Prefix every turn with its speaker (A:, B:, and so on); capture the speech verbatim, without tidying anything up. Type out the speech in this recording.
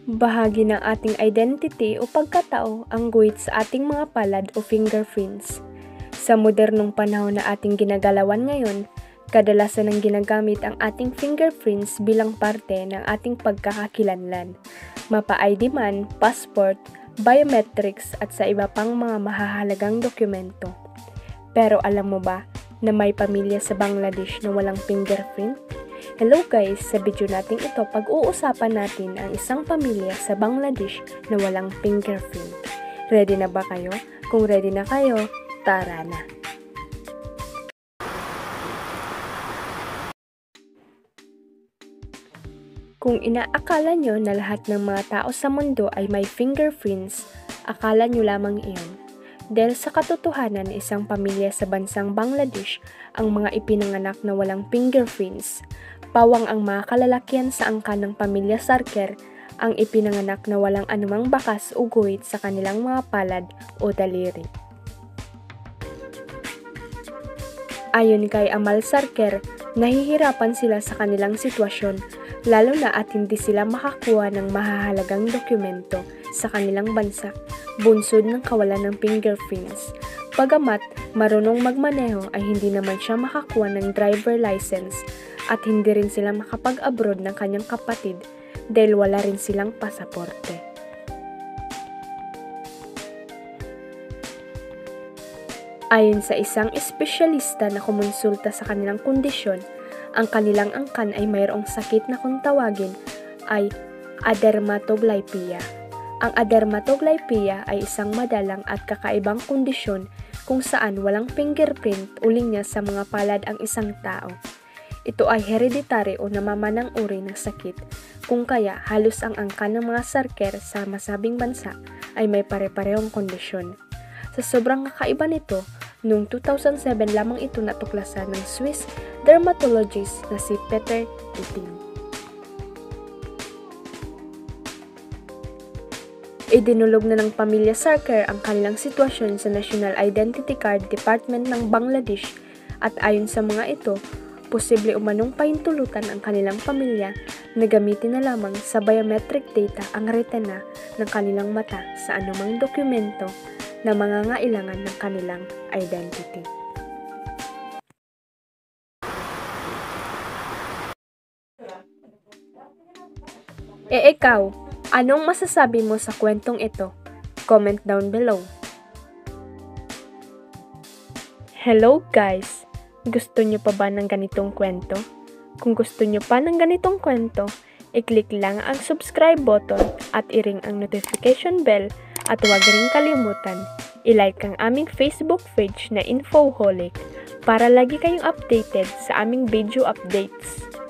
A: Bahagi ng ating identity o pagkatao ang guhit sa ating mga palad o fingerprints. Sa modernong panahon na ating ginagalawan ngayon, kadalasan ang ginagamit ang ating fingerprints bilang parte ng ating pagkakakilanlan, mapa-I D man, passport, biometrics at sa iba pang mga mahahalagang dokumento. Pero alam mo ba na may pamilya sa Bangladesh na walang fingerprint? Hello guys! Sa video natin ito, pag-uusapan natin ang isang pamilya sa Bangladesh na walang fingerprint. Ready na ba kayo? Kung ready na kayo, tara na! Kung inaakala nyo na lahat ng mga tao sa mundo ay may fingerprints, akala nyo lamang iyon. Dahil sa katotohanan, isang pamilya sa bansang Bangladesh ang mga ipinanganak na walang fingerprints. Pawang ang mga kalalakihan sa angkan ng pamilya Sarker ang ipinanganak na walang anumang bakas o guhit sa kanilang mga palad o daliri. Ayon kay Amal Sarker, nahihirapan sila sa kanilang sitwasyon, lalo na at hindi sila makakuha ng mahahalagang dokumento sa kanilang bansa, bunsod ng kawalan ng fingerprints. Bagamat marunong magmaneho ay hindi naman siya makakuha ng driver license at hindi rin sila makapag-abroad ng kanyang kapatid dahil wala rin silang pasaporte. Ayon sa isang espesyalista na kumonsulta sa kanilang kondisyon, ang kanilang angkan ay mayroong sakit na kung tawagin ay adermatoglyphia. Ang adermatoglyphia ay isang madalang at kakaibang kondisyon kung saan walang fingerprint o linya sa mga palad ang isang tao. Ito ay hereditary o namamanang uri ng sakit, kung kaya halos ang angkan ng mga Sarker sa masabing bansa ay may pare-parehong kondisyon. Sa sobrang kakaiba nito, noong two thousand seven lamang ito natuklasan ng Swiss dermatologist na si Peter Etting. Idinulog na ng pamilya Sarker ang kanilang sitwasyon sa National Identity Card Department ng Bangladesh at ayon sa mga ito, posible umanong pahintulutan ang kanilang pamilya na gamitin na lamang sa biometric data ang retina ng kanilang mata sa anumang dokumento na mangangailangan ng kanilang identity. E ikaw, anong masasabi mo sa kwentong ito? Comment down below. Hello guys! Gusto nyo pa ba ng ganitong kwento? Kung gusto nyo pa ng ganitong kwento, i-click lang ang subscribe button at i-ring ang notification bell at huwag rin kalimutan, i-like ang aming Facebook page na Infoholic para lagi kayong updated sa aming video updates.